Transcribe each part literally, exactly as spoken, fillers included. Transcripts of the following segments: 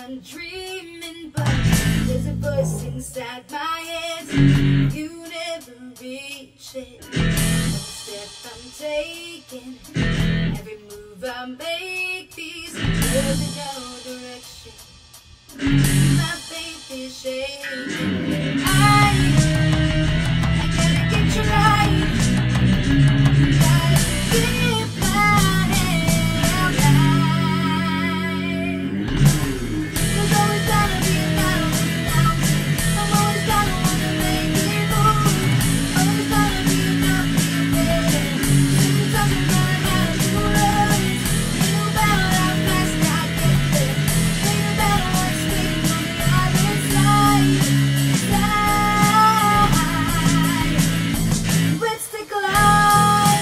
I'm dreaming, but there's a voice inside my head. You never reach it. Every step I'm taking, every move I make, these there's no direction. My faith is shaking. I, I gotta get you right. Gotta keep my head high. There's always gonna be a battle without me. I'm always gonna wanna make it move. Always gonna be enough to get it. Sometimes I'm gonna have to run. Ain't no battle how fast I get there. Ain't no battle what's waiting on the other side. Side. Let's take a line.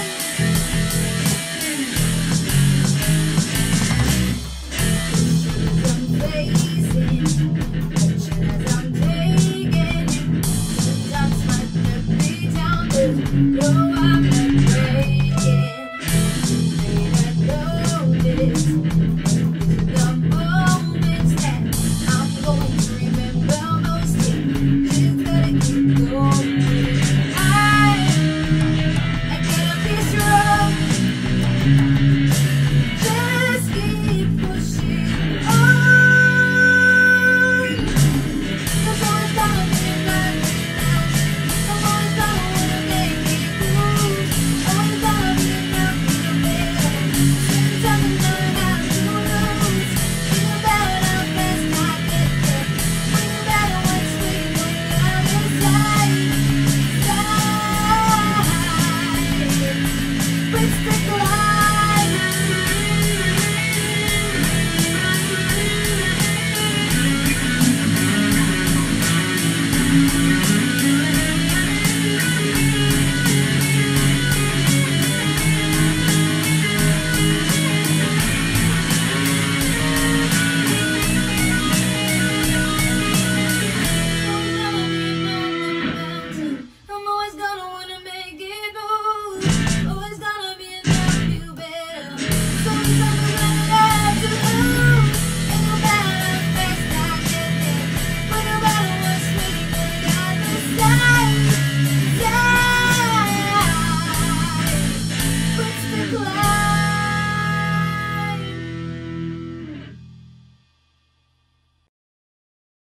I'm facing, watching as I'm taking. Sometimes might let me down, but no, I'm not breaking. May not notice the moments that I'm going to remember most. Just gotta keep going. I, I gotta be strong. Just keep pushing on. There's always gonna be a night without you. I'm always gonna wanna make it move. Always gonna be enough to bear. Sometimes I'm gonna have to lose. Think about how fast I get there. Think about what's waiting on the other side. Side. Let's take